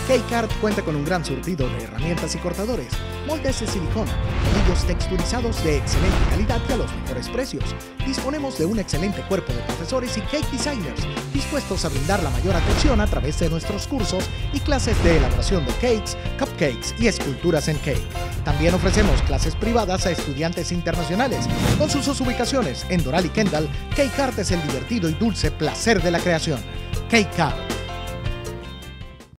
Cake-Art cuenta con un gran surtido de herramientas y cortadores, moldes de silicona, anillos texturizados de excelente calidad y a los mejores precios. Disponemos de un excelente cuerpo de profesores y cake designers dispuestos a brindar la mayor atención a través de nuestros cursos y clases de elaboración de cakes, cupcakes y esculturas en cake. También ofrecemos clases privadas a estudiantes internacionales. Con sus dos ubicaciones en Doral y Kendall, Cake-Art es el divertido y dulce placer de la creación. Cake-Art.